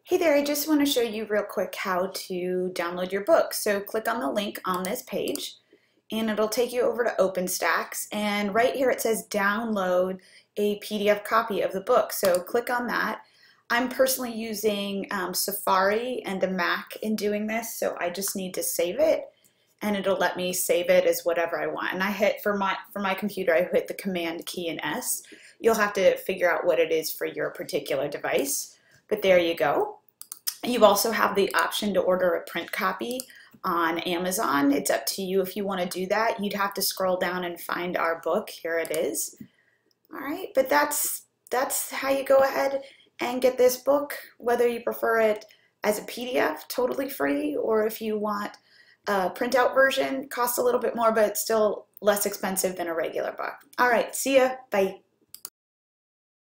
Hey there, I just want to show you real quick how to download your book. So click on the link on this page and it'll take you over to OpenStax, and right here it says download a PDF copy of the book. So click on that. I'm personally using Safari and a Mac in doing this, so I just need to save it and it'll let me save it as whatever I want. And I hit for my computer, I hit the Command key and S. You'll have to figure out what it is for your particular device. But there you go. You also have the option to order a print copy on Amazon. It's up to you if you want to do that. You'd have to scroll down and find our book. Here it is. All right, but that's how you go ahead and get this book, whether you prefer it as a PDF, totally free, or if you want a printout version, costs a little bit more, but it's still less expensive than a regular book. All right, see ya. Bye.